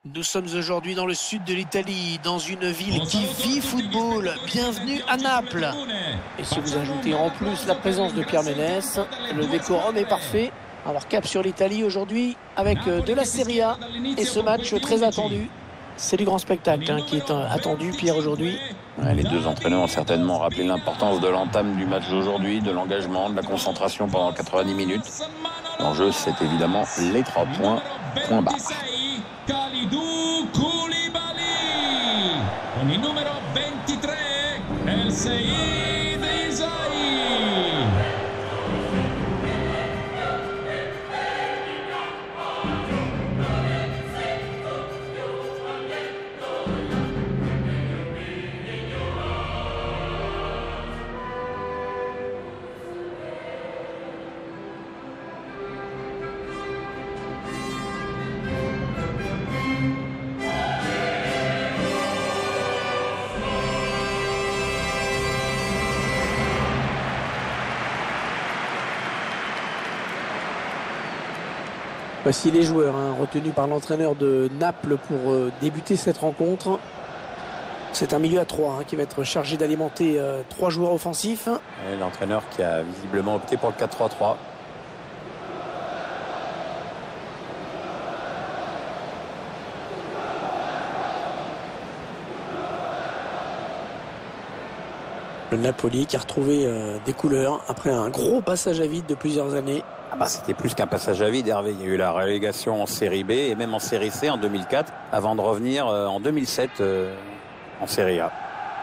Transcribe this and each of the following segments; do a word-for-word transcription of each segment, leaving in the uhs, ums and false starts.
Nous sommes aujourd'hui dans le sud de l'Italie, dans une ville qui vit football. Bienvenue à Naples. Et si vous ajoutez en plus la présence de Pierre Ménès, le décorum est parfait. Alors cap sur l'Italie aujourd'hui avec de la Serie A et ce match très attendu. C'est du grand spectacle hein, qui est attendu, Pierre, aujourd'hui. Ouais, les deux entraîneurs ont certainement rappelé l'importance de l'entame du match d'aujourd'hui, de l'engagement, de la concentration pendant quatre-vingt-dix minutes. L'enjeu, c'est évidemment les trois points, point barre. Kalidou Koulibaly con il numero ventitré El Seid Isaï. Voici les joueurs hein, retenus par l'entraîneur de Naples pour euh, débuter cette rencontre. C'est un milieu à trois hein, qui va être chargé d'alimenter euh, trois joueurs offensifs. L'entraîneur qui a visiblement opté pour le quatre trois trois. Le Napoli qui a retrouvé euh, des couleurs après un gros passage à vide de plusieurs années. Ah bah, c'était plus qu'un passage à vide, Hervé. Il y a eu la relégation en série B et même en série C en deux mille quatre, avant de revenir euh, en deux mille sept euh, en série A.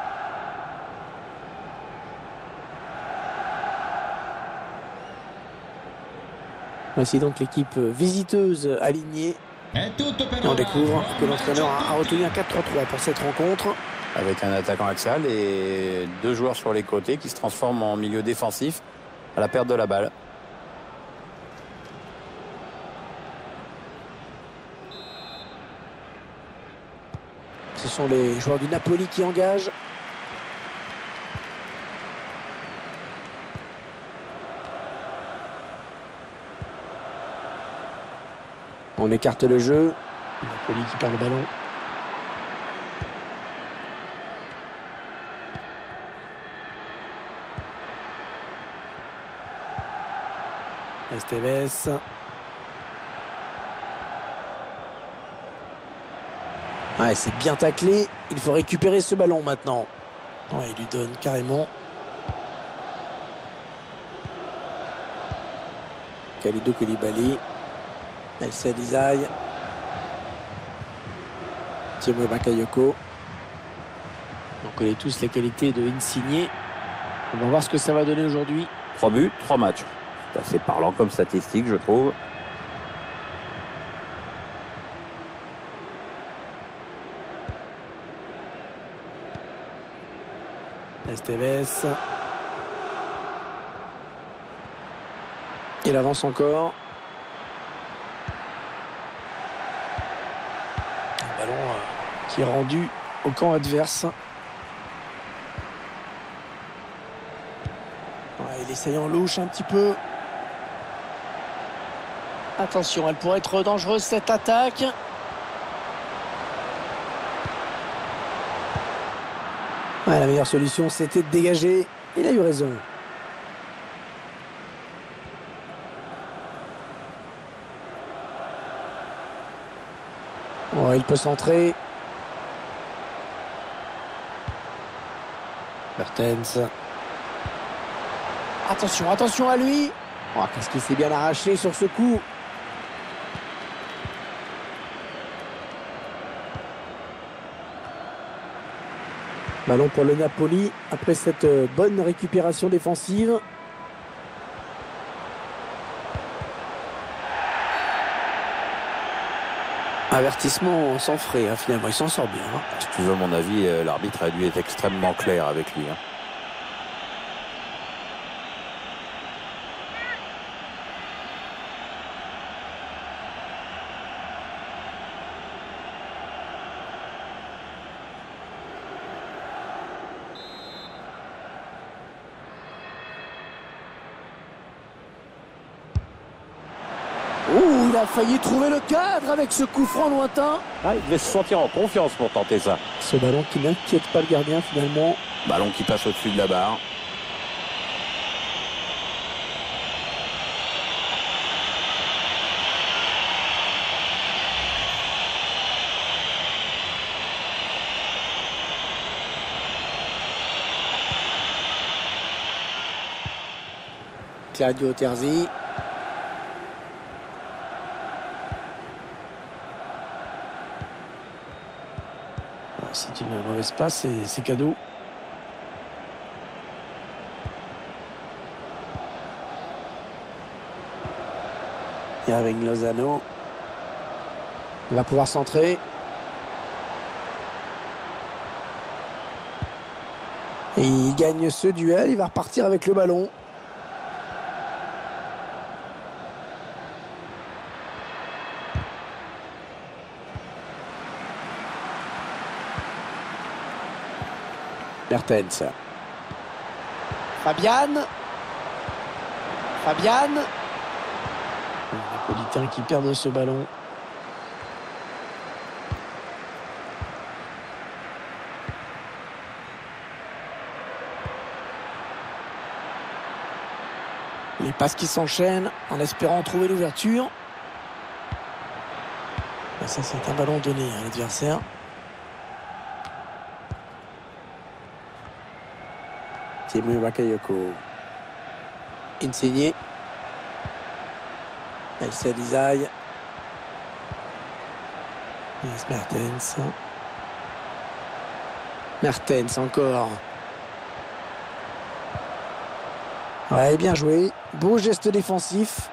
Voici donc l'équipe visiteuse alignée. Et on découvre que l'entraîneur a retenu un quatre trois trois pour cette rencontre. Avec un attaquant axial et deux joueurs sur les côtés qui se transforment en milieu défensif à la perte de la balle. Ce sont les joueurs du Napoli qui engagent. On écarte le jeu. Napoli qui perd le ballon. Esteves. Ouais, c'est bien taclé. Il faut récupérer ce ballon maintenant. Ouais, il lui donne carrément. Kalidou Koulibaly. El Seid Isaï. Timo Bakayoko. On connaît tous les qualités de Insigne. On va voir ce que ça va donner aujourd'hui. Trois buts, trois matchs. C'est assez parlant comme statistique, je trouve. Esteves. Il avance encore. Un ballon euh, qui est rendu au camp adverse. Ouais, il essaye en louche un petit peu. Attention, elle pourrait être dangereuse cette attaque. Ouais, la meilleure solution, c'était de dégager. Il a eu raison. Oh, il peut centrer. Mertens. Attention, attention à lui. Oh, qu'est-ce qu'il s'est bien arraché sur ce coup. Ballon pour le Napoli après cette bonne récupération défensive. Avertissement sans frais, hein, finalement, il s'en sort bien. Hein. Si tu veux mon avis, l'arbitre a dû être extrêmement clair avec lui. Hein. Ouh, il a failli trouver le cadre avec ce coup franc lointain. Ah, il devait se sentir en confiance pour tenter ça. Ce ballon qui n'inquiète pas le gardien finalement. Ballon qui passe au-dessus de la barre. Claudio Terzi. C'est une mauvaise passe et c'est cadeau. Et avec Lozano, il va pouvoir centrer. Et il gagne ce duel, il va repartir avec le ballon. Mertens. Fabian. Fabian. Les Napolitains qui perdent ce ballon. Les passes qui s'enchaînent en espérant trouver l'ouverture. Ça, c'est un ballon donné à l'adversaire. Tiémoué Bakayoko. Insigne. Elsa Lizaï. Mertens. Mertens encore. Ouais, bien joué. Beau geste défensif.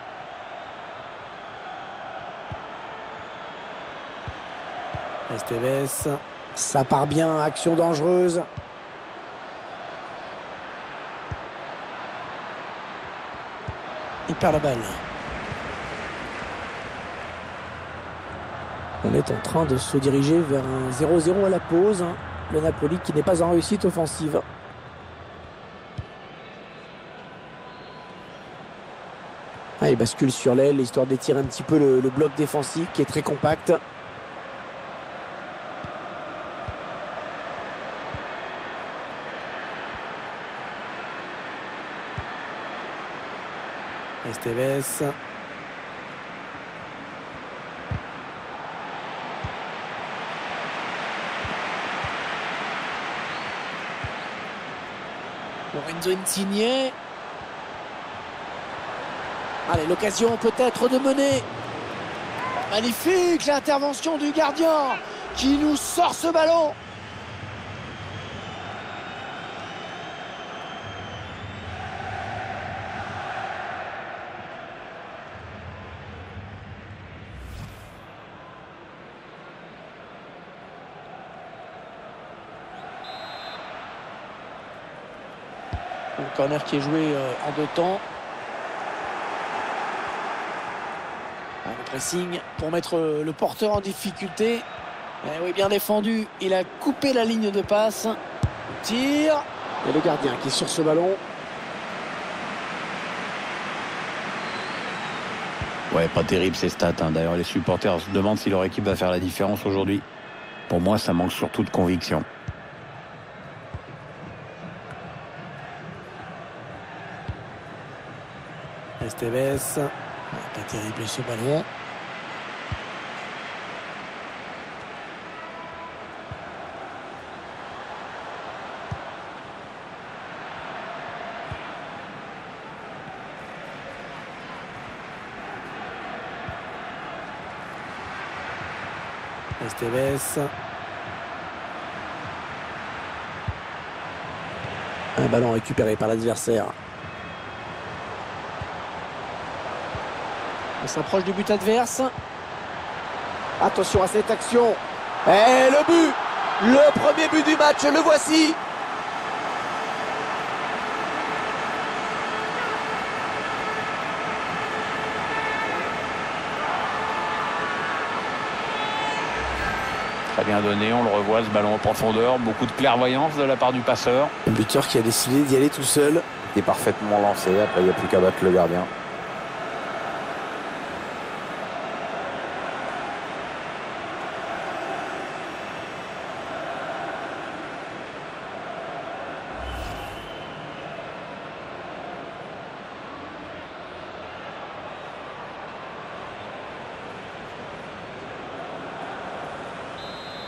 Esteves. Ça part bien. Action dangereuse. Il perd la balle. On est en train de se diriger vers un zéro zéro à la pause. Le Napoli qui n'est pas en réussite offensive. Ah, il bascule sur l'aile, histoire d'étirer un petit peu le, le bloc défensif qui est très compact. Esteves. Lorenzo Insigne. Allez, l'occasion peut-être de mener. Magnifique l'intervention du gardien qui nous sort ce ballon. Le corner qui est joué en deux temps. Le pressing pour mettre le porteur en difficulté. Eh oui, bien défendu. Il a coupé la ligne de passe. Tire. Et le gardien qui est sur ce ballon. Ouais, pas terrible ces stats. Hein. D'ailleurs, les supporters se demandent si leur équipe va faire la différence aujourd'hui. Pour moi, ça manque surtout de conviction. Esteves. Pas terrible ce ballon. Esteves. Un ballon récupéré par l'adversaire. On s'approche du but adverse. Attention à cette action. Et le but. Le premier but du match, le voici. Très bien donné, on le revoit ce ballon en profondeur. Beaucoup de clairvoyance de la part du passeur. Un buteur qui a décidé d'y aller tout seul. Il est parfaitement lancé, après il n'y a plus qu'à battre le gardien.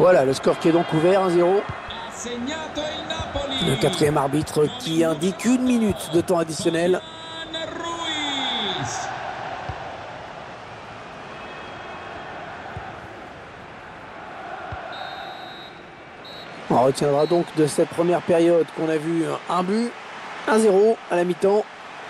Voilà, le score qui est donc ouvert, un zéro. Ha segnato il Napoli. Le quatrième arbitre qui indique une minute de temps additionnel. Fabian Ruiz. On retiendra donc de cette première période qu'on a vu un but, un zéro à la mi-temps.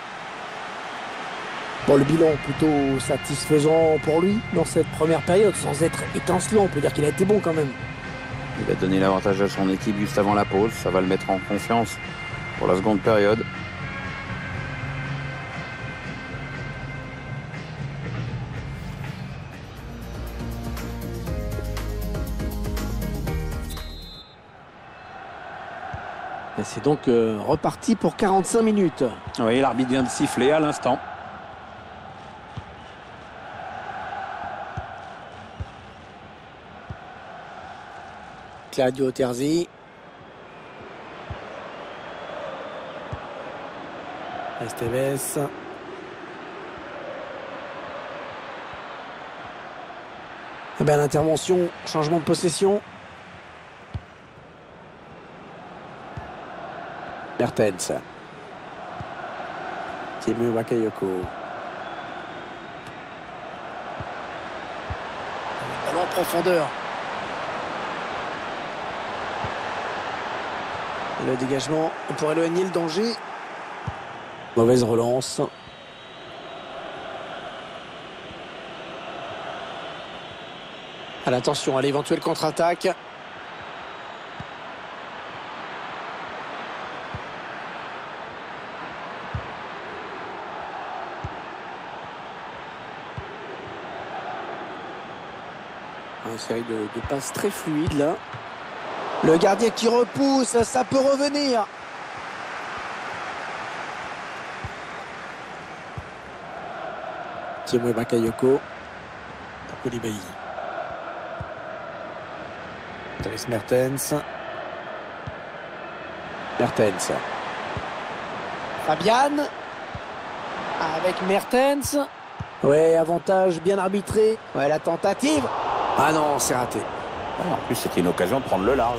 Bon, le bilan plutôt satisfaisant pour lui dans cette première période, sans être étincelant. On peut dire qu'il a été bon quand même. Il a donné l'avantage à son équipe juste avant la pause. Ça va le mettre en confiance pour la seconde période. Et c'est donc euh, reparti pour quarante-cinq minutes. Oui, l'arbitre vient de siffler à l'instant. Claudio Terzi. Esteves. Eh bien, l'intervention, changement de possession. Mertens. Timu Bakayoko. Ballon en profondeur. Le dégagement pour éloigner le danger. Mauvaise relance. À l'attention à l'éventuelle contre-attaque. Une série de, de passes très fluides là. Le gardien qui repousse, ça peut revenir. Timu Bakayoko. Pour Koulibaly. Dries Mertens. Mertens. Fabian. Avec Mertens. Ouais, avantage bien arbitré. Ouais, la tentative. Ah non, c'est raté. En plus, c'était une occasion de prendre le large.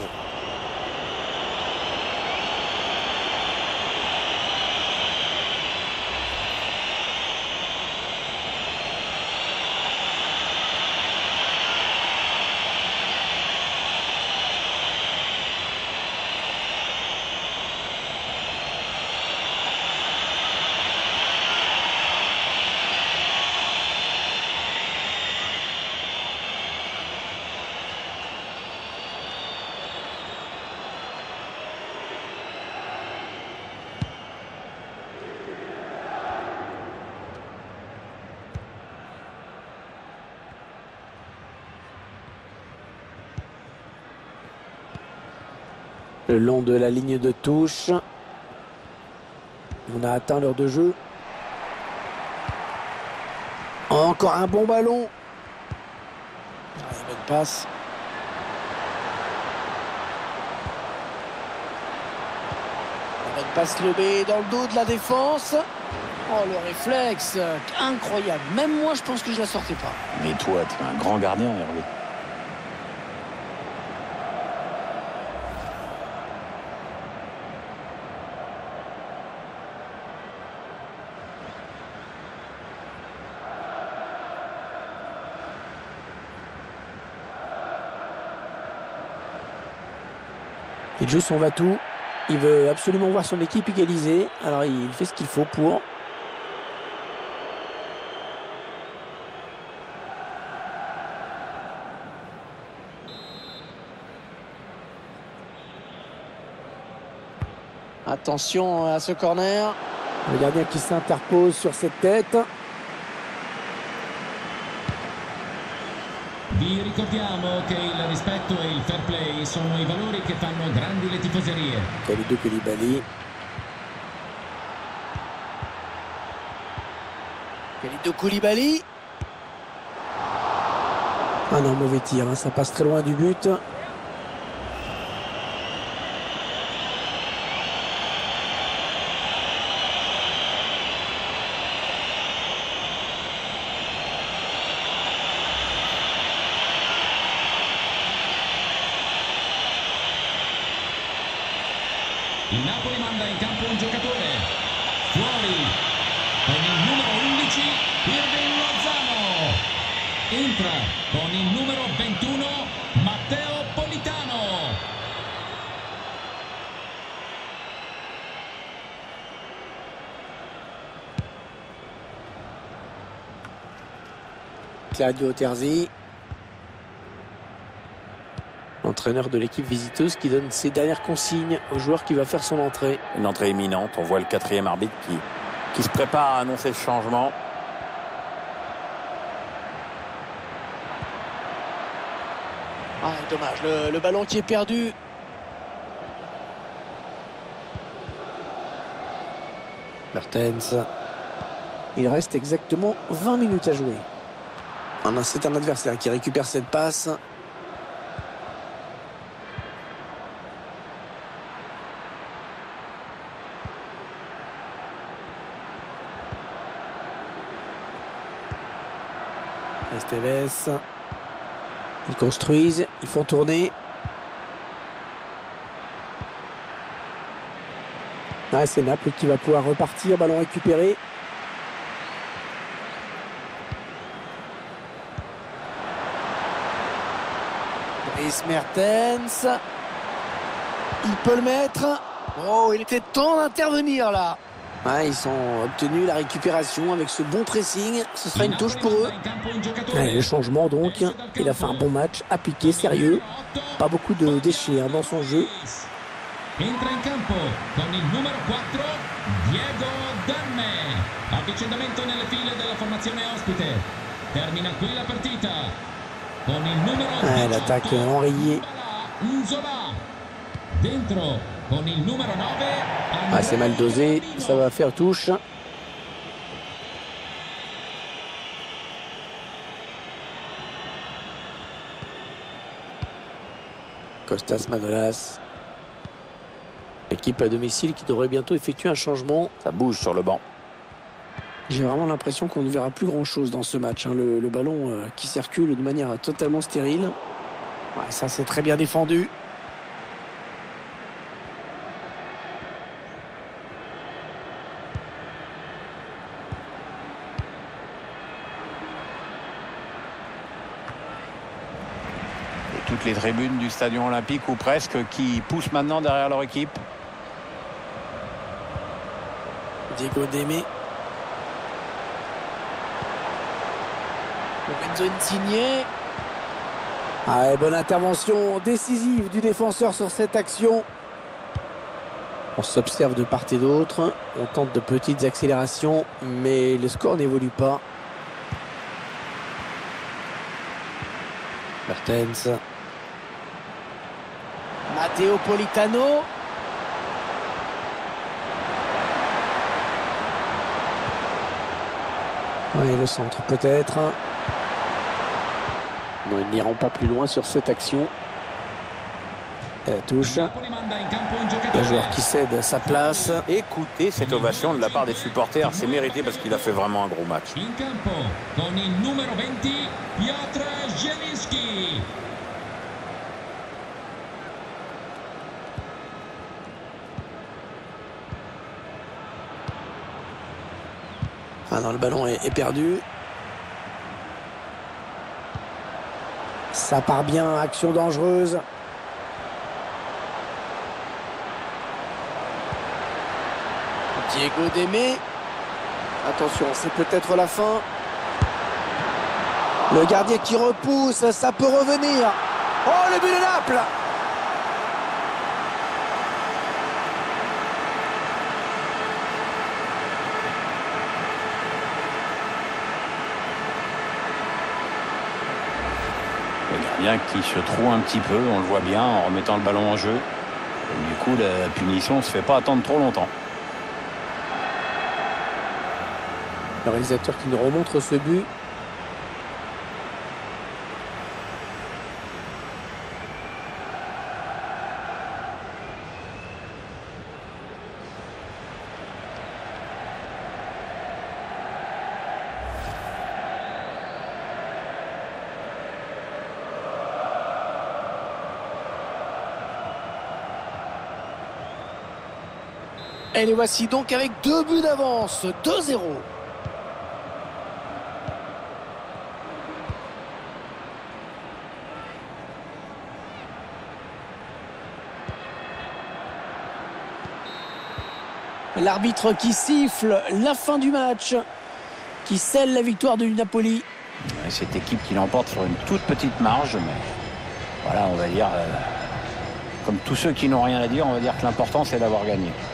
Le long de la ligne de touche. On a atteint l'heure de jeu. Encore un bon ballon. Ah, bonne passe. La bonne passe lobée dans le dos de la défense. Oh, le réflexe. Incroyable. Même moi, je pense que je la sortais pas. Mais toi, tu es un grand gardien, Hervé. Il joue son va-tout. Il veut absolument voir son équipe égaliser. Alors il fait ce qu'il faut pour. Attention à ce corner. Le gardien qui s'interpose sur cette tête. Vi ricordiamo che il rispetto e il fair play sono i valori che fanno grandi le tifoserie. Kalidou Koulibaly. Kalidou Koulibaly. Ah non, mauvais tir, hein, ça passe très loin du but. Il Napoli manda in campo un giocatore. Fuori. Con il numero undici, Irving Lozano. Entra con il numero ventuno, Matteo Politano. Claudio Terzi, l'entraîneur de l'équipe visiteuse, qui donne ses dernières consignes au joueur qui va faire son entrée. Une entrée imminente. On voit le quatrième arbitre qui, qui se prépare à annoncer le changement. Ah, dommage, le, le ballon qui est perdu. Mertens. Il reste exactement vingt minutes à jouer. C'est un adversaire qui récupère cette passe. Esteves. Ils construisent, ils font tourner. Ah, c'est Naples qui va pouvoir repartir, ballon récupéré. Dries Mertens. Il peut le mettre. Oh, il était temps d'intervenir là. Ah, ils ont obtenu la récupération avec ce bon pressing. Ce sera une touche pour eux. Allez, le changement donc. Il a fait un bon match, appliqué, sérieux. Pas beaucoup de déchets hein, dans son jeu. Entra in campo con il numero quattro, Diego Demme. Avvicendamento nelle file della formazione ospite. Termina qui la partita. Con il numero ah, l'attaque enrayée. Nzola. Dentro con il numero nove. Ah, c'est mal dosé, ça va faire touche. Kostas Manolas. Équipe à domicile qui devrait bientôt effectuer un changement. Ça bouge sur le banc. J'ai vraiment l'impression qu'on ne verra plus grand chose dans ce match. Hein. Le, le ballon euh, qui circule de manière totalement stérile. Ouais, ça c'est très bien défendu. Toutes les tribunes du Stadion Olympique ou presque qui poussent maintenant derrière leur équipe. Diego Demme. Lorenzo Insigne. Ah, et bonne intervention décisive du défenseur sur cette action. On s'observe de part et d'autre. On tente de petites accélérations, mais le score n'évolue pas. Mertens. Matteo Politano. Oui, le centre peut-être. Non, ils n'iront pas plus loin sur cette action. Et la touche. Le joueur qui cède sa place. Écoutez cette ovation de la part des supporters. C'est mérité parce qu'il a fait vraiment un gros match. In campo con il numero venti, Piotr Zielinski. Ah non, le ballon est, est perdu. Ça part bien, action dangereuse. Diego Demme. Attention, c'est peut-être la fin. Le gardien qui repousse, ça peut revenir. Oh, le but de Naples! Le gardien qui se trouve un petit peu, on le voit bien, en remettant le ballon en jeu. Et du coup, la punition ne se fait pas attendre trop longtemps. Le réalisateur qui nous remontre ce but. Et les voici donc avec deux buts d'avance, deux zéro. L'arbitre qui siffle la fin du match, qui scelle la victoire du Napoli. Cette équipe qui l'emporte sur une toute petite marge, mais voilà, on va dire, euh, comme tous ceux qui n'ont rien à dire, on va dire que l'important c'est d'avoir gagné.